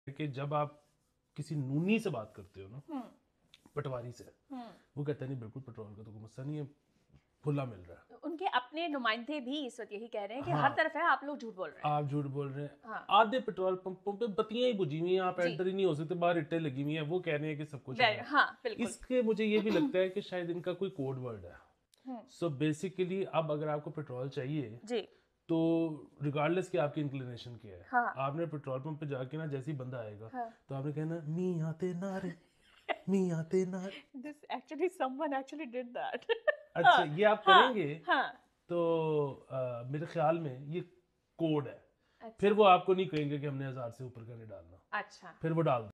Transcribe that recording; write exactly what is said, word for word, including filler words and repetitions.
कि जब आप किसी नूनी से बात करते हो ना, पटवारी से, वो कहता है नहीं बिल्कुल पेट्रोल का तो कोई मसला नहीं है, खुला मिल रहा है। उनके अपने नुमाइंदे भी इस वक्त यही कह रहे हैं कि हाँ, हर तरफ है, आप लोग झूठ बोल रहे हैं। आप झूठ बोल रहे हैं। हाँ। आधे पेट्रोल पंपों पे बत्तियां ही बुझी हुई हैं, आप जी। एंटर ही नहीं हो सकते, बाहर इट्टें लगी हुई हैं, वो कह रहे हैं कि सब कुछ है। हाँ बिल्कुल। इसके मुझे ये भी लगता है कि शायद इनका कोई कोड वर्ड है। सो बेसिकली अब अगर आपको पेट्रोल चाहिए जी, तो रिगार्डलेस कि आपकी इंक्लिनेशन क्या है, हाँ। आपने पेट्रोल पंप पे जाके ना जैसे ही बंदा आएगा, हाँ। तो आपने कहना मी आते नारे मी आते नारे। This actually someone actually did that. अच्छा, ये आप हाँ, करेंगे हाँ। तो आ, मेरे ख्याल में ये कोड है। अच्छा। फिर वो आपको नहीं कहेंगे कि हमने हजार से ऊपर का नहीं डालना, अच्छा। फिर वो डाल